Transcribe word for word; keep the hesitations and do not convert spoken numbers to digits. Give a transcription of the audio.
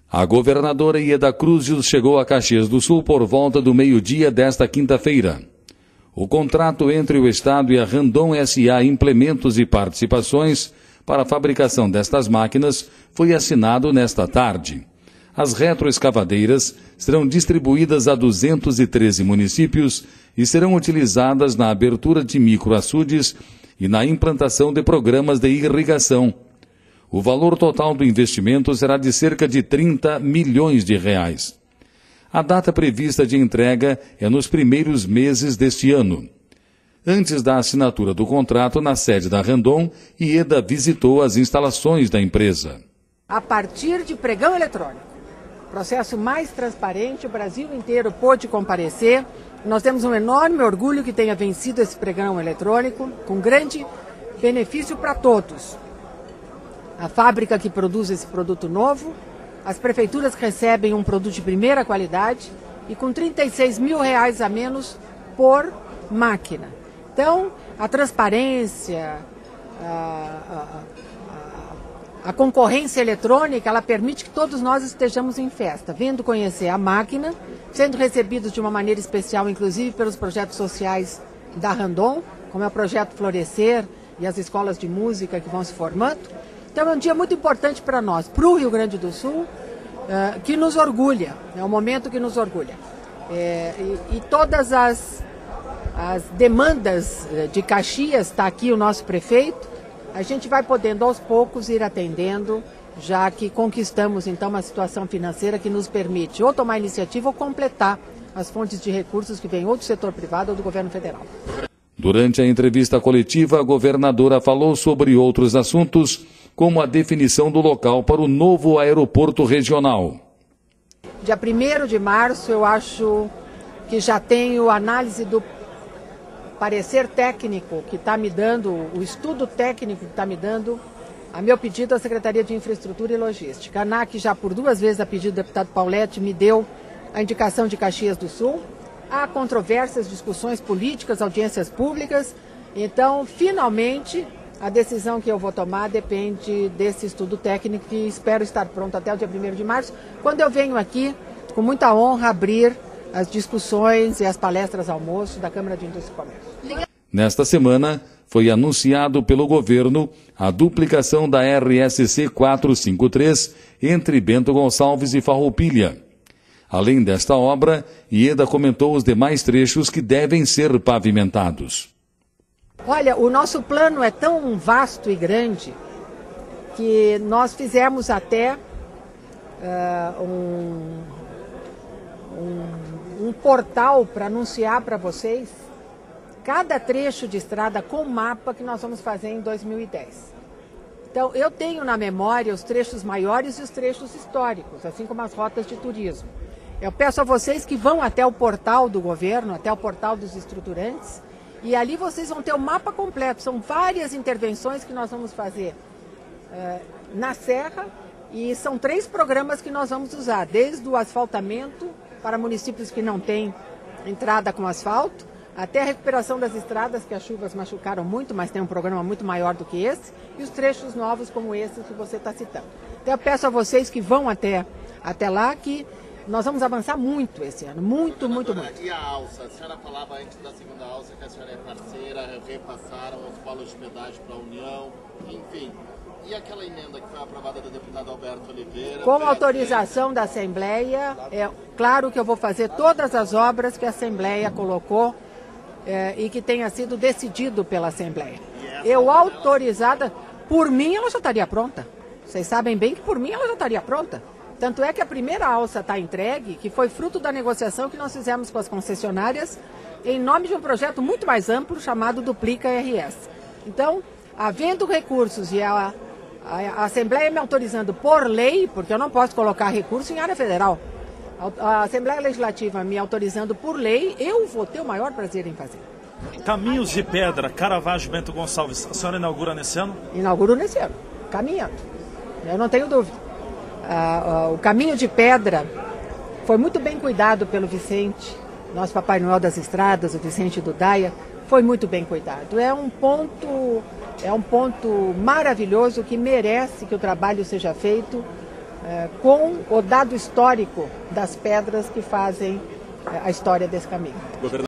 A governadora Ieda Cruzes chegou a Caxias do Sul por volta do meio-dia desta quinta-feira. O contrato entre o Estado e a Randon S A Implementos e Participações para a fabricação destas máquinas foi assinado nesta tarde. As retroescavadeiras serão distribuídas a duzentos e treze municípios e serão utilizadas na abertura de microaçudes e na implantação de programas de irrigação. O valor total do investimento será de cerca de trinta milhões de reais. A data prevista de entrega é nos primeiros meses deste ano. Antes da assinatura do contrato na sede da Randon, Ieda visitou as instalações da empresa. A partir de pregão eletrônico, processo mais transparente, o Brasil inteiro pôde comparecer. Nós temos um enorme orgulho que tenha vencido esse pregão eletrônico, com grande benefício para todos. A fábrica que produz esse produto novo, as prefeituras que recebem um produto de primeira qualidade e com trinta e seis mil reais a menos por máquina. Então, a transparência, a, a, a, a concorrência eletrônica, ela permite que todos nós estejamos em festa, vendo conhecer a máquina, sendo recebidos de uma maneira especial, inclusive pelos projetos sociais da Randon, como é o projeto Florescer e as escolas de música que vão se formando. Então é um dia muito importante para nós, para o Rio Grande do Sul, uh, que nos orgulha, é um momento que nos orgulha. É, e, e todas as, as demandas de Caxias, está aqui o nosso prefeito, a gente vai podendo aos poucos ir atendendo, já que conquistamos então uma situação financeira que nos permite ou tomar iniciativa ou completar as fontes de recursos que vêm ou do setor privado ou do governo federal. Durante a entrevista coletiva, a governadora falou sobre outros assuntos, como a definição do local para o novo aeroporto regional. Dia primeiro de março, eu acho que já tenho análise do parecer técnico que está me dando, o estudo técnico que está me dando, a meu pedido à Secretaria de Infraestrutura e Logística. A ANAC já por duas vezes, a pedido do deputado Pauletti, me deu a indicação de Caxias do Sul. Há controvérsias, discussões políticas, audiências públicas. Então, finalmente, a decisão que eu vou tomar depende desse estudo técnico que espero estar pronto até o dia primeiro de março, quando eu venho aqui, com muita honra, abrir as discussões e as palestras almoço da Câmara de Indústria e Comércio. Nesta semana, foi anunciado pelo governo a duplicação da R S C quatrocentos e cinquenta e três entre Bento Gonçalves e Farroupilha. Além desta obra, Ieda comentou os demais trechos que devem ser pavimentados. Olha, o nosso plano é tão vasto e grande que nós fizemos até uh, um, um, um portal para anunciar para vocês cada trecho de estrada com mapa que nós vamos fazer em dois mil e dez. Então, eu tenho na memória os trechos maiores e os trechos históricos, assim como as rotas de turismo. Eu peço a vocês que vão até o portal do governo, até o portal dos estruturantes, e ali vocês vão ter o mapa completo. São várias intervenções que nós vamos fazer uh, na Serra, e são três programas que nós vamos usar, desde o asfaltamento para municípios que não têm entrada com asfalto, até a recuperação das estradas, que as chuvas machucaram muito, mas tem um programa muito maior do que esse, e os trechos novos como esse que você está citando. Então eu peço a vocês que vão até, até lá, que nós vamos avançar muito esse ano, muito, muito, muito. E a alça? A senhora falava antes da segunda alça que a senhora é parceira, repassaram os polos de pedágio para a União, enfim. E aquela emenda que foi aprovada do deputado Alberto Oliveira? Com autorização da Assembleia, é claro que eu vou fazer todas as obras que a Assembleia colocou é, e que tenha sido decidido pela Assembleia. Eu autorizada, por mim ela já estaria pronta. Vocês sabem bem que por mim ela já estaria pronta. Tanto é que a primeira alça está entregue, que foi fruto da negociação que nós fizemos com as concessionárias, em nome de um projeto muito mais amplo chamado Duplica R S. Então, havendo recursos e a, a, a Assembleia me autorizando por lei, porque eu não posso colocar recurso em área federal, a, a Assembleia Legislativa me autorizando por lei, eu vou ter o maior prazer em fazer. Caminhos de Pedra, Caravaggio, Bento Gonçalves, a senhora inaugura nesse ano? Inauguro nesse ano, caminhando, eu não tenho dúvida. Uh, uh, o Caminho de Pedra foi muito bem cuidado pelo Vicente, nosso Papai Noel das Estradas, o Vicente Dudaia, foi muito bem cuidado. É um ponto, é um ponto maravilhoso que merece que o trabalho seja feito uh, eh, com o dado histórico das pedras que fazem eh, a história desse caminho.